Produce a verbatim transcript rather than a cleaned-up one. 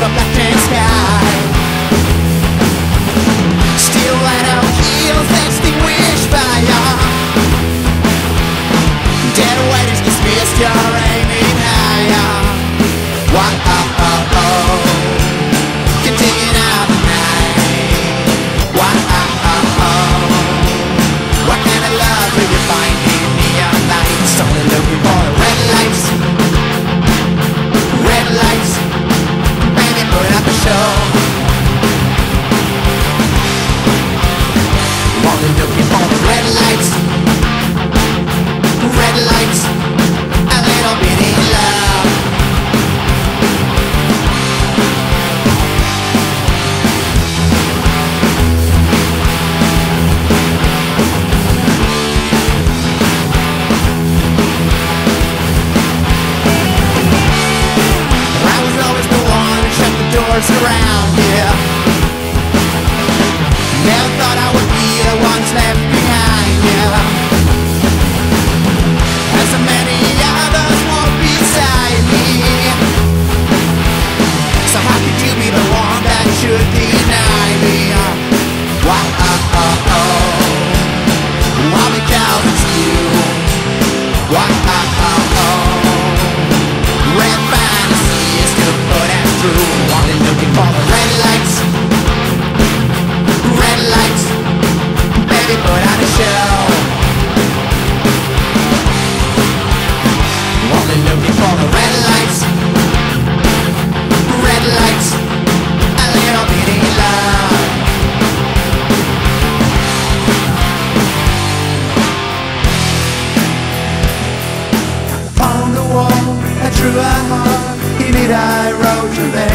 a blackened sky. Still at our heels, extinguished fire. Dead weight is dismissed, you're aiming higher. What oh oh oh, continuing out the night. What oh oh oh, what kind of love do you find in neon lights? Only looking for the red lights, red lights. Baby, put out the show. Only looking for the red lights, red lights. A little bit in love. I was always the one who shut the doors around here. Never thought I would be the ones left behind here. And so many others walk beside me. So how could you be the one that should deny me? Why oh oh oh, all because it's you. Why oh oh oh, red fantasies to put us through. Only looking for the red lights, red lights. Baby, put on a show. Only looking for the red lights, red lights. A little bit in love. On the wall, I drew a heart. In it I wrote your name.